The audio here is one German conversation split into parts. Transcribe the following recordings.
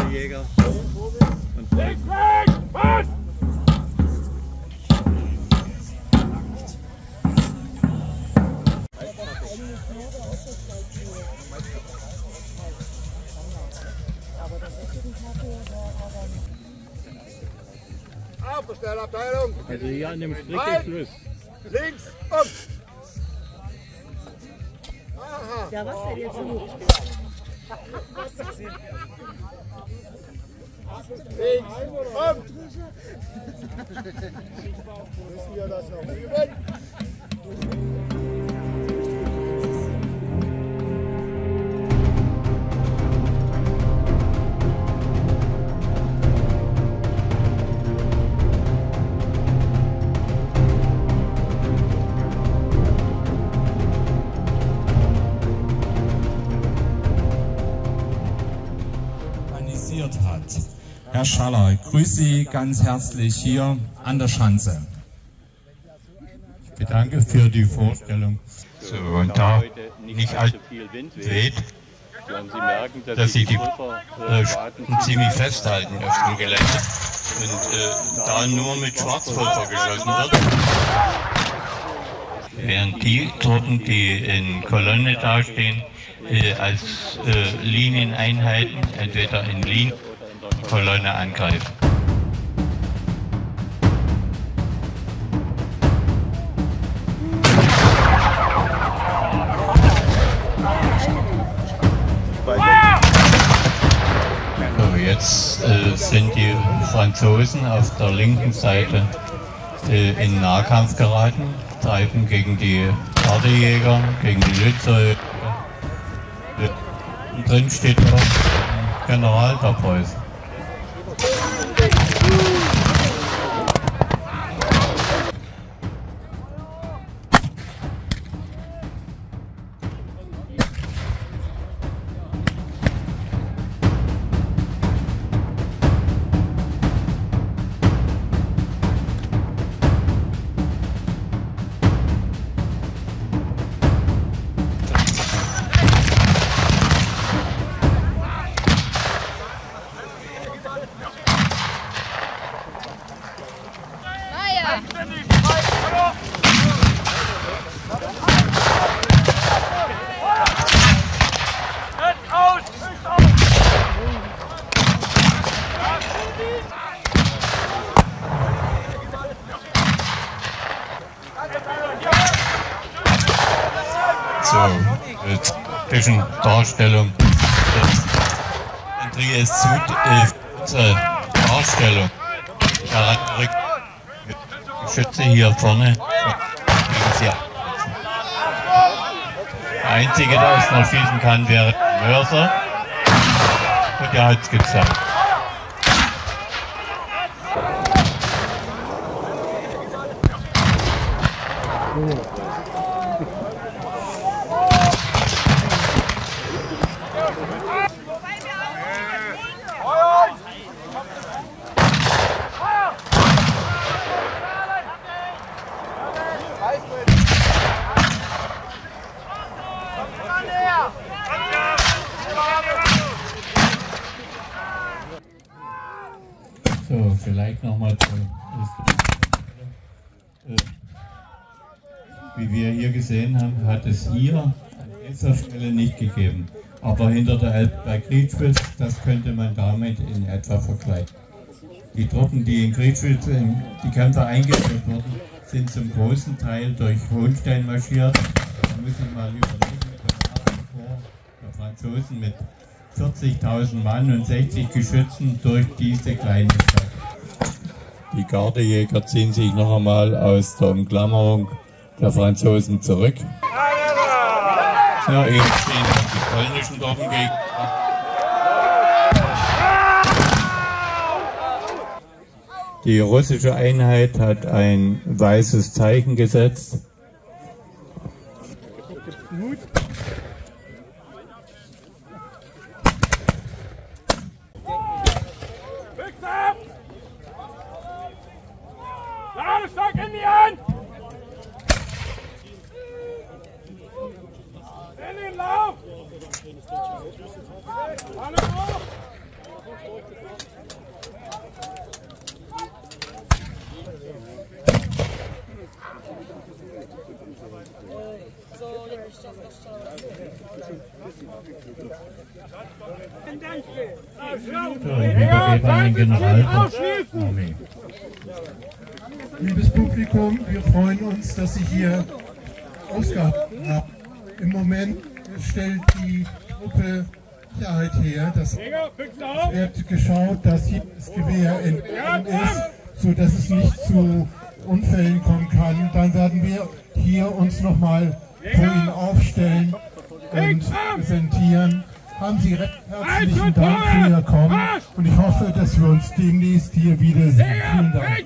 Gardejäger und folgen. Auf der Schnellabteilung! Also hier an dem Strick ist Schluss. Links, um! Aha! Ja, was denn jetzt so? Links, um! Müssen wir das noch üben? Hat. Herr Schaller, ich grüße Sie ganz herzlich hier an der Schanze. Ich bedanke für die Vorstellung. So, und da nicht allzu viel Wind weht, dass Sie die Spaten ziemlich festhalten auf dem Gelände und da nur mit Schwarzpulver geschossen wird. Während die Truppen, die in Kolonne dastehen, als Linieneinheiten entweder in Linien oder in der Kolonne angreifen. So, jetzt sind die Franzosen auf der linken Seite in Nahkampf geraten, treiben gegen die Gardejäger, gegen die Lützer. Drin steht noch General der Preußen. So, zwischen Darstellung. Infanterie ist unsere Darstellung. Heranrückt. Geschütze hier vorne. Der Einzige, der es noch schießen kann, wäre Mörser. Und der hat es gezeigt. So, vielleicht nochmal wie wir hier gesehen haben, hat es hier an dieser Stelle nicht gegeben. Aber hinter der Elbe bei Kriegschwitz, das könnte man damit in etwa vergleichen. Die Truppen, die in Kriegschwitz die Kämpfer eingeführt wurden, sind zum großen Teil durch Hohenstein marschiert. Da muss ich mal überlegen, mit dem Abendkorps der Franzosen mit 40.000 Mann und 60 Geschützen durch diese kleine Stadt. Die Gardejäger ziehen sich noch einmal aus der Umklammerung der Franzosen zurück. Ja, eben stehen die polnischen Truppen gegen. Die russische Einheit hat ein weißes Zeichen gesetzt. Ladestag in die Hand! In den Lauf! Alle hoch! So, ich übergebe an den General der Armee. Liebes Publikum, wir freuen uns, dass Sie hier ausgehalten haben. Im Moment stellt die Truppe Sicherheit her. Es wird geschaut, dass hier das Gewehr entfernt ist, sodass es nicht zu Unfällen kommen kann. Dann werden wir hier uns nochmal vor Ihnen aufstellen und präsentieren. Haben Sie recht herzlichen Dank für Ihr Kommen und ich hoffe, dass wir uns demnächst hier wiedersehen. Vielen Dank.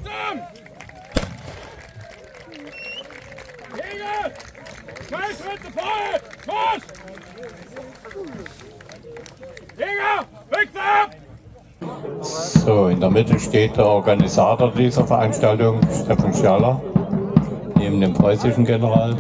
So, in der Mitte steht der Organisator dieser Veranstaltung, Steffen Scherler, neben dem preußischen General.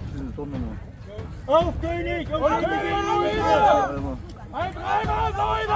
Auf König! Auf König! Ein Treiber, Säule!